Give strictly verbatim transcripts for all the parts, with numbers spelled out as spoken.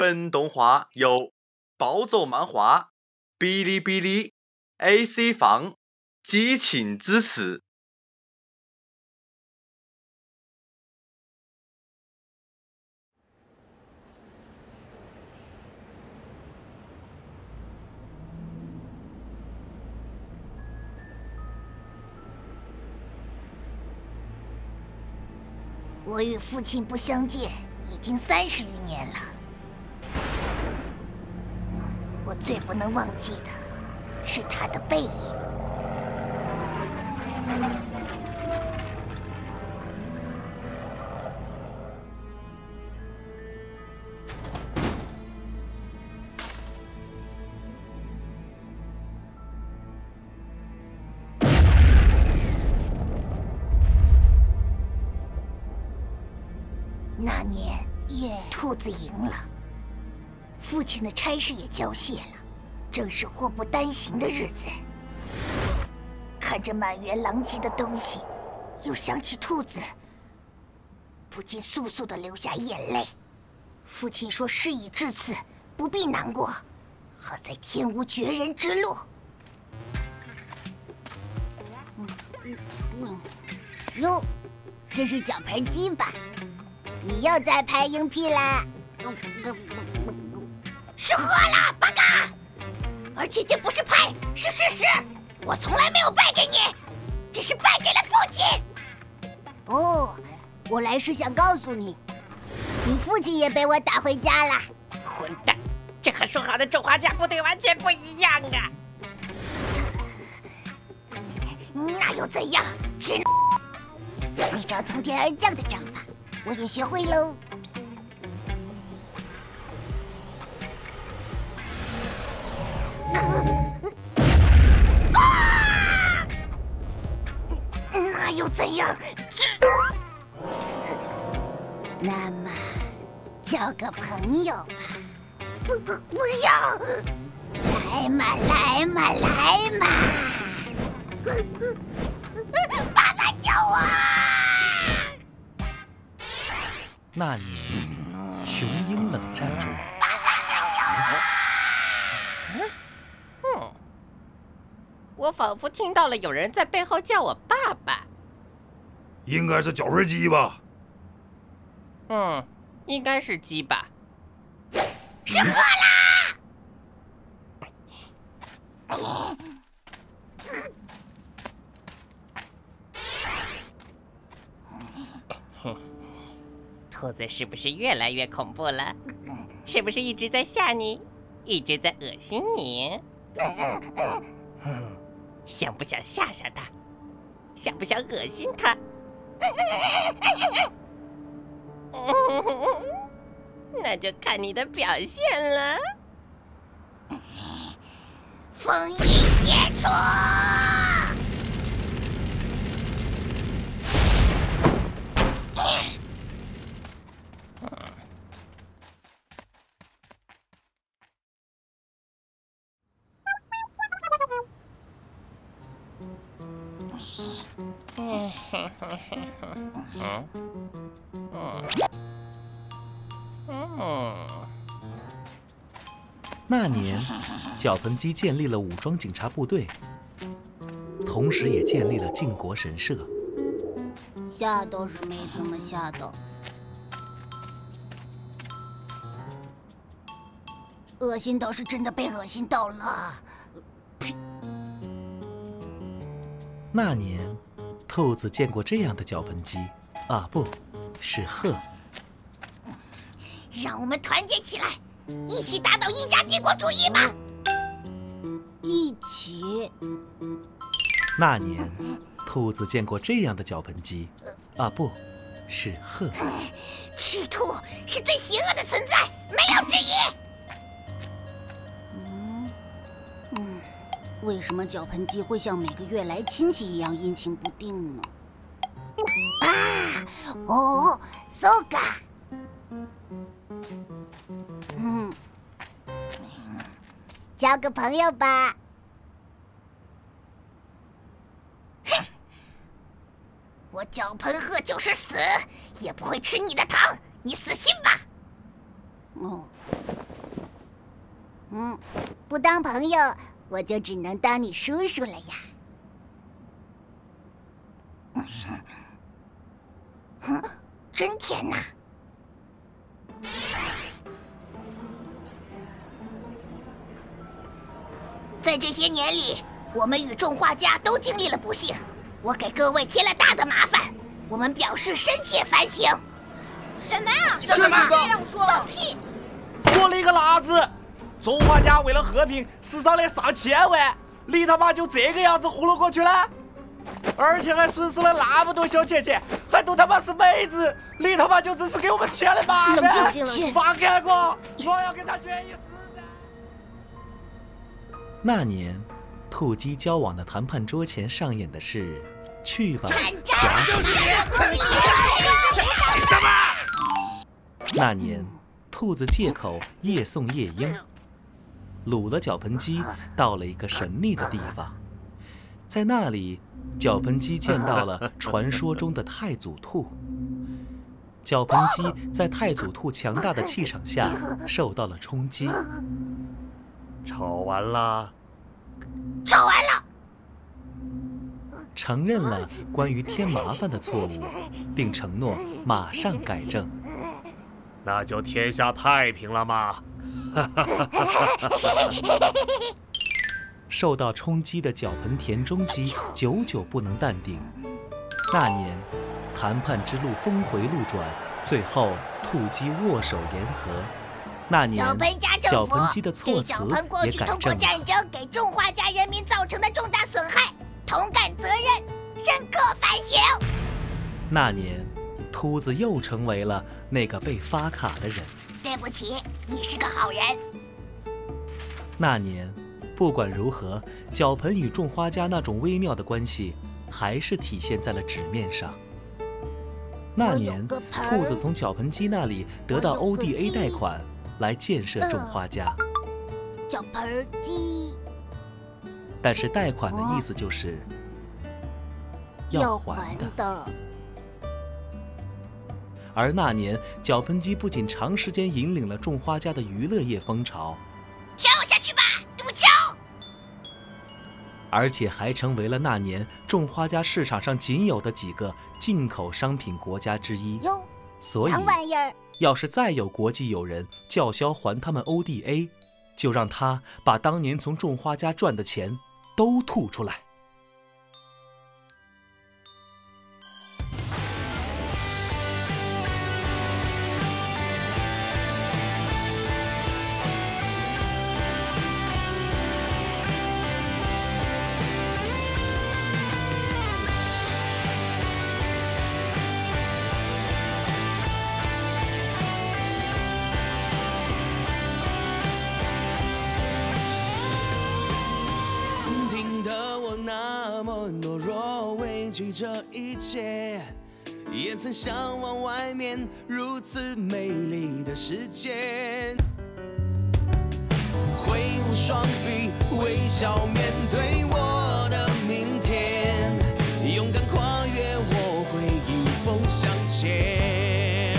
本动画由暴走漫画、哔哩哔哩、A C 放激情支持。 我与父亲不相见已经三十余年了，我最不能忘记的是他的背影。那年，兔子赢了，父亲的差事也交卸了，正是祸不单行的日子。看着满园狼藉的东西，又想起兔子，不禁簌簌地流下眼泪。父亲说：“事已至此，不必难过，好在天无绝人之路。”嗯嗯嗯，哟，这是绞盘机吧？你又在拍硬屁啦？是喝了，八嘎！而且这不是拍，是事实。我从来没有败给你，只是败给了父亲。哦，我来是想告诉你，你父亲也被我打回家了。 混蛋，这和说好的中华家部队完全不一样啊！ 那又怎样？是那招从天而降的掌法。我也学会喽！啊！那又怎样？那么，交个朋友吧。不不不要！来嘛来嘛来嘛！爸爸救我！ 那年，雄鹰冷战中， 爸爸救救我！嗯，我仿佛听到了有人在背后叫我爸爸。 应该是绞盘机吧？ 嗯，应该是鸡吧。 是喝啦！ 兔子是不是越来越恐怖了？是不是一直在吓你，一直在恶心你？嗯，想不想吓吓它？想不想恶心它？嗯，那就看你的表现了。 封印解除。 嗯嗯嗯嗯。 那年，绞盆机建立了武装警察部队，同时也建立了靖国神社。 吓倒是没怎么吓到，恶心倒是真的被恶心到了。 那年，兔子见过这样的绞盆机，啊，不是鹤。 让我们团结起来，一起打倒印加帝国主义吧！一起。 那年，兔子见过这样的绞盆机，啊，不是鹤。 赤兔是最邪恶的存在，没有之一。嗯嗯，为什么绞盆机会像每个月来亲戚一样阴晴不定呢？啊，哦，so ga。嗯，交个朋友吧。哼，我绞盆鹤就是死，也不会吃你的糖，你死心吧。哦。 嗯，不当朋友，我就只能当你叔叔了呀。嗯，真甜呐！在这些年里，我们与种花家都经历了不幸，我给各位添了大的麻烦，我们表示深切反省。 什么呀？ 怎么这样说？放屁！ 说了一个哪子？种花家为了和平死伤了上千万，你他妈就这个样子糊弄过去了？而且还损失了那么多小钱钱，还都他妈是妹子，你他妈就只是给我们添了麻烦！ 冷静冷静， 放开我！我要跟他决一死战！ 那年，兔姬交往的谈判桌前上演的是“去吧，夹子”。 什么？ 那年，兔子借口夜送夜莺，掳了脚盆鸡到了一个神秘的地方，在那里，脚盆鸡见到了传说中的太祖兔。脚盆鸡在太祖兔强大的气场下受到了冲击。 吵完了， 吵完了， 承认了关于添麻烦的错误，并承诺马上改正。 那就天下太平了吗？ 受到冲击的脚盆田中鸡久久不能淡定。那年，谈判之路峰回路转，最后兔鸡握手言和。那年， 脚盆家政府脚盆鸡的措对辞脚盆过也改去通过正了。 战争给种花家人民造成的重大损害，同感责任，深刻反省。 那年，秃子又成为了那个被发卡的人。 对不起，你是个好人。 那年，不管如何，脚盆与种花家那种微妙的关系，还是体现在了纸面上。那年，兔子从脚盆鸡那里得到 O D A 贷款，来建设种花家。 脚盆鸡但是贷款的意思就是要还的。 的。 而那年，脚盆鸡不仅长时间引领了种花家的娱乐业风潮， 跳下去吧，赌球！ 而且还成为了那年种花家市场上仅有的几个进口商品国家之一。 哟， 所以洋玩意儿。 要是再有国际友人叫嚣还他们 O D A， 就让他把当年从种花家赚的钱都吐出来。 懦弱，畏惧这一切，也曾向往外面如此美丽的世界。挥舞双臂，微笑面对我的明天，勇敢跨越，我会迎风向前。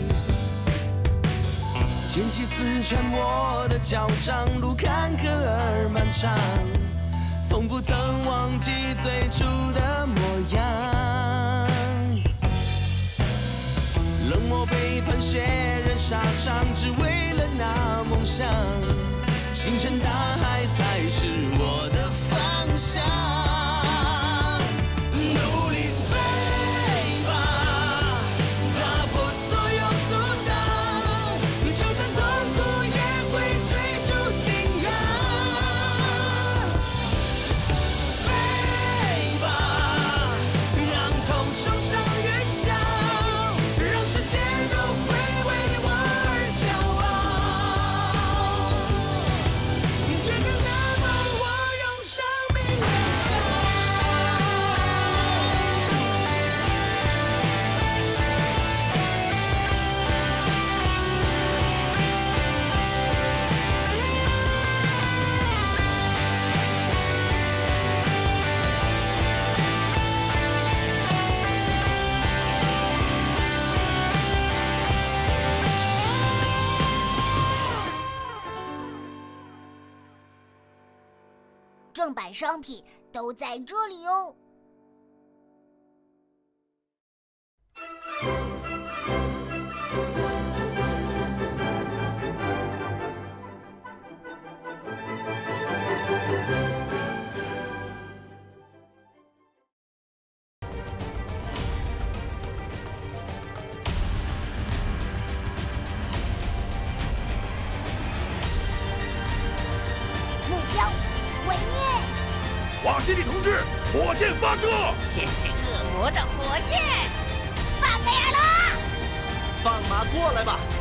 剑气刺穿我的脚掌，路坎坷而漫长。从不曾忘记最初的模样，冷漠背叛血刃沙场，只为了那梦想。星辰大海才是我的方向，努力飞吧，打破所有阻挡，就算痛苦也会追逐信仰。决定了吗？我用生命燃烧。 正版商品都在这里哦。 瓦西里同志，火箭发射！ 这是恶魔的火箭！ 巴盖亚拉， 放马过来吧！